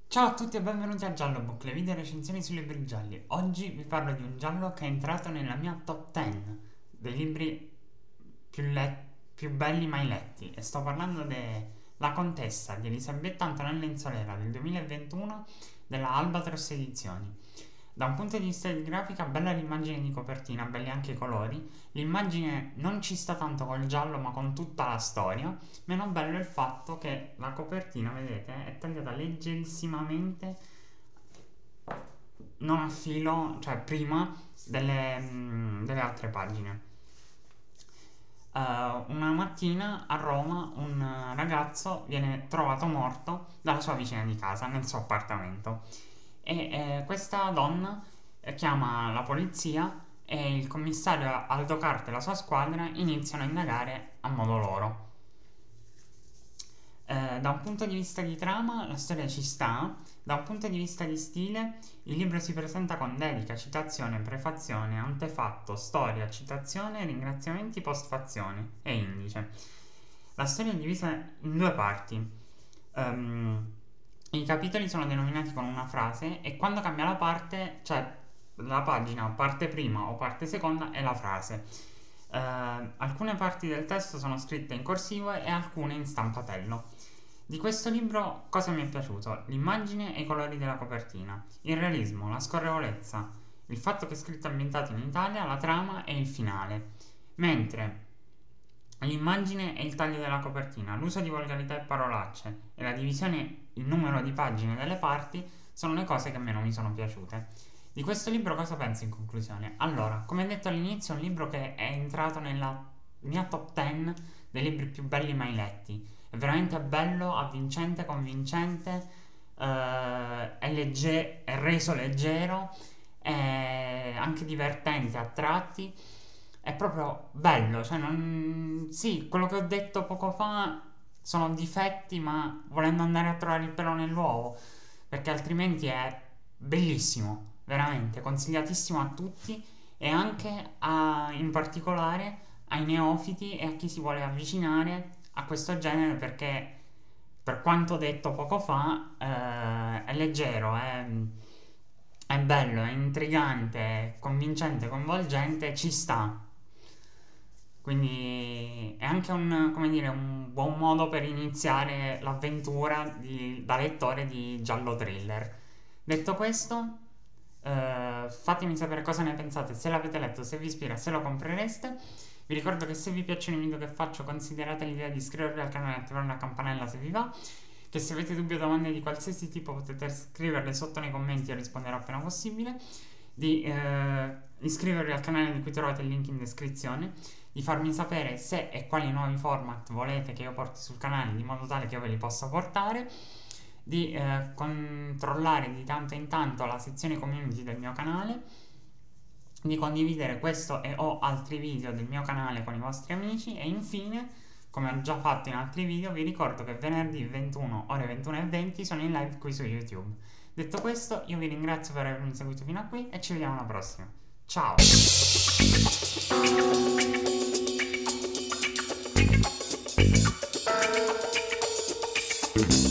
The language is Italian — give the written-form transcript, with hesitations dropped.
Ciao a tutti e benvenuti a Giallo Book, le video recensioni sui libri gialli. Oggi vi parlo di un giallo che è entrato nella mia top 10 dei libri più belli mai letti, e sto parlando della Contessa di Elisabetta Antonella Insolera del 2021 della Albatros Edizioni. Da un punto di vista di grafica, bella l'immagine di copertina, belli anche i colori. L'immagine non ci sta tanto col giallo ma con tutta la storia. Meno bello è il fatto che la copertina, vedete, è tagliata leggerissimamente, non a filo, cioè prima delle altre pagine. Una mattina a Roma un ragazzo viene trovato morto dalla sua vicina di casa nel suo appartamento e questa donna chiama la polizia e il commissario Aldo Carta e la sua squadra iniziano a indagare a modo loro. Da un punto di vista di trama la storia ci sta, da un punto di vista di stile il libro si presenta con dedica, citazione, prefazione, antefatto, storia, citazione, ringraziamenti, postfazione e indice. La storia è divisa in due parti. I capitoli sono denominati con una frase e quando cambia la parte, cioè la pagina, parte prima o parte seconda, è la frase. Alcune parti del testo sono scritte in corsivo e alcune in stampatello. Di questo libro cosa mi è piaciuto? L'immagine e i colori della copertina, il realismo, la scorrevolezza, il fatto che è scritto ambientato in Italia, la trama e il finale. Mentre l'immagine e il taglio della copertina, l'uso di volgarità e parolacce e la divisione in numero di pagine delle parti sono le cose che meno mi sono piaciute. Di questo libro cosa penso in conclusione? Allora, come detto all'inizio, è un libro che è entrato nella mia top 10 dei libri più belli mai letti. È veramente bello, avvincente, convincente, è reso leggero, è anche divertente a tratti, è proprio bello, cioè non... Sì, quello che ho detto poco fa sono difetti, ma volendo andare a trovare il pelo nell'uovo, perché altrimenti è bellissimo, veramente, consigliatissimo a tutti e anche in particolare ai neofiti e a chi si vuole avvicinare a questo genere, perché per quanto detto poco fa è leggero, è bello, è intrigante, è convincente, coinvolgente, ci sta. Quindi è anche un, come dire, un buon modo per iniziare l'avventura da lettore di giallo thriller. Detto questo, fatemi sapere cosa ne pensate, se l'avete letto, se vi ispira, se lo comprereste. Vi ricordo che se vi piacciono i video che faccio considerate l'idea di iscrivervi al canale e attivare la campanella se vi va, che se avete dubbi o domande di qualsiasi tipo potete scriverle sotto nei commenti e risponderò appena possibile, di iscrivervi al canale di cui trovate il link in descrizione, di farmi sapere se e quali nuovi format volete che io porti sul canale in modo tale che io ve li possa portare, di controllare di tanto in tanto la sezione community del mio canale, di condividere questo e o altri video del mio canale con i vostri amici e infine, come ho già fatto in altri video, vi ricordo che venerdì 21 ore 21:20 sono in live qui su YouTube. Detto questo, io vi ringrazio per avermi seguito fino a qui e ci vediamo alla prossima. Ciao!